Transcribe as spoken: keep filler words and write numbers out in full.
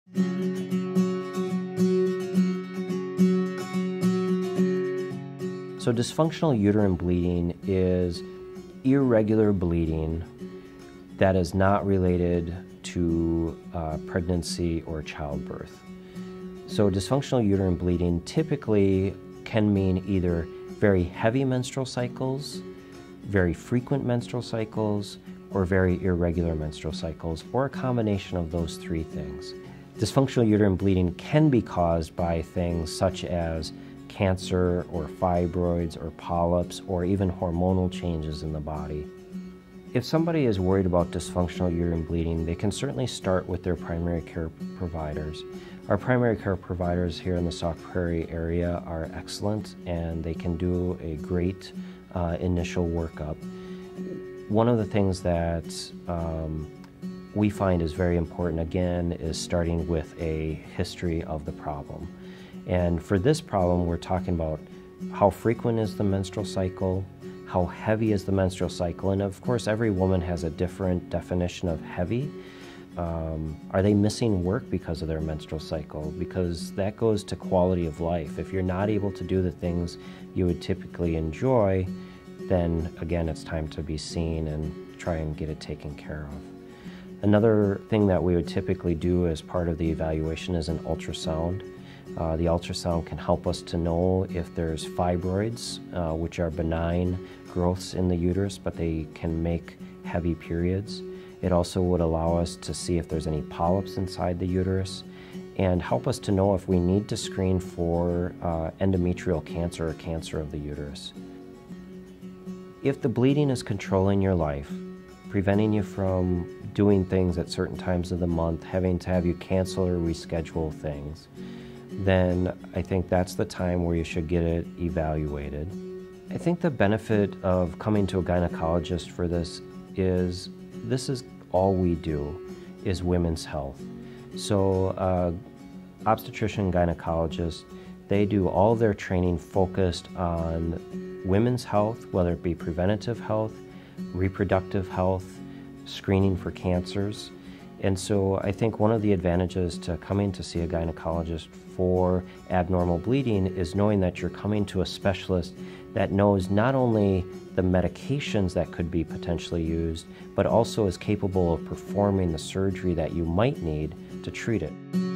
So dysfunctional uterine bleeding is irregular bleeding that is not related to uh, pregnancy or childbirth. So dysfunctional uterine bleeding typically can mean either very heavy menstrual cycles, very frequent menstrual cycles, or very irregular menstrual cycles, or a combination of those three things. Dysfunctional uterine bleeding can be caused by things such as cancer or fibroids or polyps or even hormonal changes in the body. If somebody is worried about dysfunctional uterine bleeding, they can certainly start with their primary care providers. Our primary care providers here in the Sauk Prairie area are excellent, and they can do a great uh, initial workup. One of the things that um, we find is very important, again, is starting with a history of the problem. And for this problem, we're talking about how frequent is the menstrual cycle, how heavy is the menstrual cycle, and of course every woman has a different definition of heavy. Um, are they missing work because of their menstrual cycle? Because that goes to quality of life. If you're not able to do the things you would typically enjoy, then again it's time to be seen and try and get it taken care of. Another thing that we would typically do as part of the evaluation is an ultrasound. Uh, the ultrasound can help us to know if there's fibroids, uh, which are benign growths in the uterus, but they can make heavy periods. It also would allow us to see if there's any polyps inside the uterus and help us to know if we need to screen for uh, endometrial cancer or cancer of the uterus. If the bleeding is controlling your life, preventing you from doing things at certain times of the month, having to have you cancel or reschedule things, then I think that's the time where you should get it evaluated. I think the benefit of coming to a gynecologist for this is this is all we do is women's health. So uh, obstetrician gynecologists, they do all their training focused on women's health, whether it be preventative health, reproductive health, screening for cancers. And so I think one of the advantages to coming to see a gynecologist for abnormal bleeding is knowing that you're coming to a specialist that knows not only the medications that could be potentially used, but also is capable of performing the surgery that you might need to treat it.